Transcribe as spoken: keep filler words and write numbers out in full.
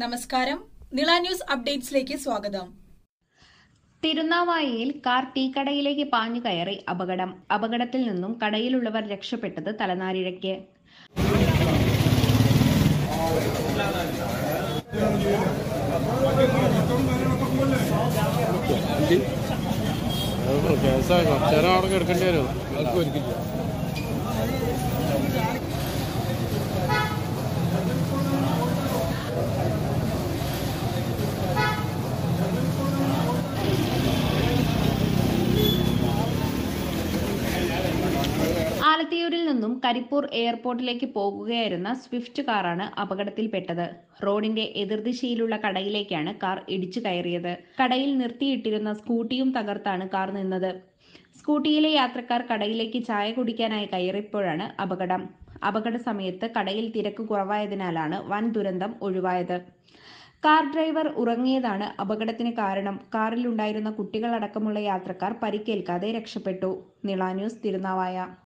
നമസ്കാരം, നിള ന്യൂസ് അപ്ഡേറ്റ്സിലേക്ക് സ്വാഗതം. തിരുനാവായയിൽ കാർ ടീക്കടയിലേക്ക് പാഞ്ഞു കയറി അപകടം. അപകടത്തിൽ നിന്നും കടയിലുള്ളവർ രക്ഷപ്പെട്ടത് തലനാരിഴയ്ക്ക്. ആലത്തിയൂരിൽ നിന്നും കരിപ്പൂർ എയർപോർട്ടിലേക്ക് പോകുകയായിരുന്ന സ്വിഫ്റ്റ് കാറാണ് അപകടത്തിൽപ്പെട്ടത്. റോഡിന്റെ എതിർദിശയിലുള്ള കടയിലേക്കാണ് കാർ ഇടിച്ചു കയറിയത്. കടയിൽ നിർത്തിയിട്ടിരുന്ന സ്കൂട്ടിയും തകർത്താണ് കാർ നിന്നത്. സ്കൂട്ടിയിലെ യാത്രക്കാർ കടയിലേക്ക് ചായ കുടിക്കാനായി കയറിയപ്പോഴാണ് അപകടം. അപകട സമയത്ത് കടയിൽ തിരക്ക് കുറവായതിനാലാണ് വൻ ദുരന്തം ഒഴിവായത്. കാർ ഡ്രൈവർ ഉറങ്ങിയതാണ് അപകടത്തിന് കാരണം. കാറിലുണ്ടായിരുന്ന കുട്ടികളടക്കമുള്ള യാത്രക്കാർ പരിക്കേൽക്കാതെ രക്ഷപ്പെട്ടു. നിള ന്യൂസ്, തിരുനാവായ.